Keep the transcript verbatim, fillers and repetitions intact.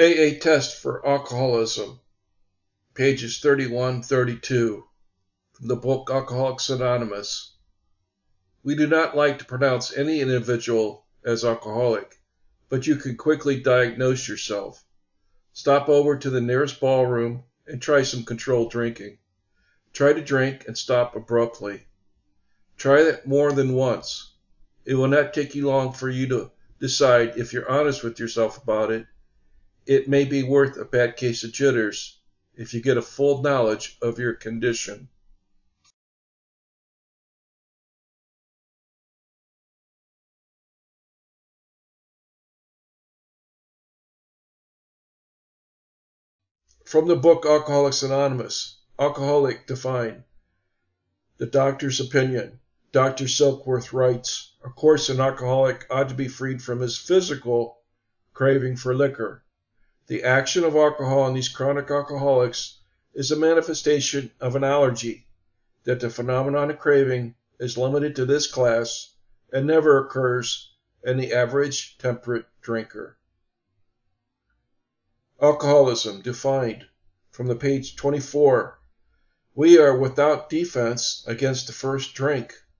A A Test for Alcoholism, pages thirty-one thirty-two, from the book Alcoholics Anonymous. We do not like to pronounce any individual as alcoholic, but you can quickly diagnose yourself. Stop over to the nearest ballroom and try some controlled drinking. Try to drink and stop abruptly. Try that more than once. It will not take you long for you to decide if you're honest with yourself about it. It may be worth a bad case of jitters if you get a full knowledge of your condition. From the book Alcoholics Anonymous, Alcoholic Defined. The Doctor's Opinion. Doctor Silkworth writes, "Of course, an alcoholic ought to be freed from his physical craving for liquor. The action of alcohol on these chronic alcoholics is a manifestation of an allergy, that the phenomenon of craving is limited to this class and never occurs in the average temperate drinker." Alcoholism defined from the page twenty-four. We are without defense against the first drink.